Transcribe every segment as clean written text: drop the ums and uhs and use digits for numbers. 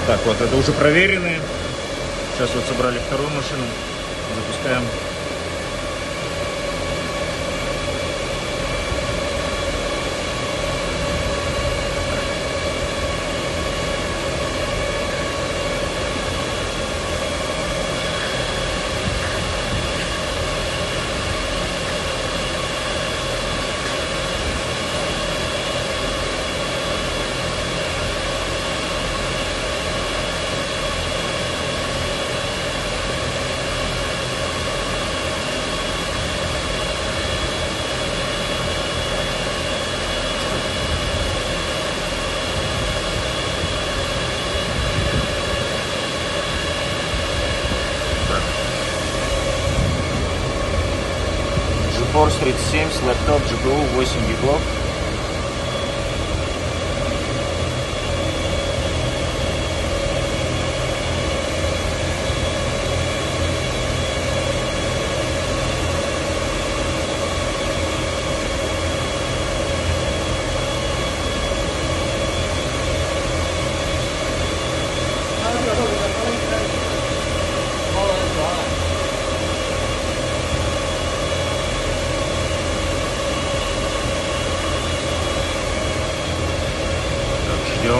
Так, вот это уже проверенные. Сейчас вот собрали вторую машину. Запускаем. GeForce 37 с лэптоп GPU 8 гигов. Ждем.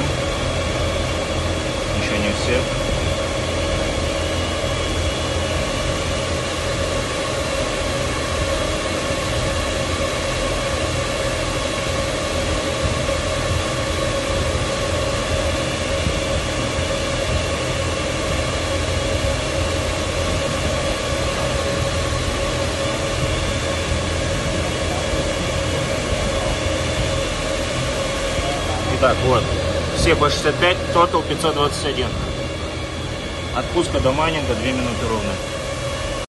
Еще не все. Итак, вот. Все по 65, тотал 521. Отпуска до майнинга 2 минуты ровно.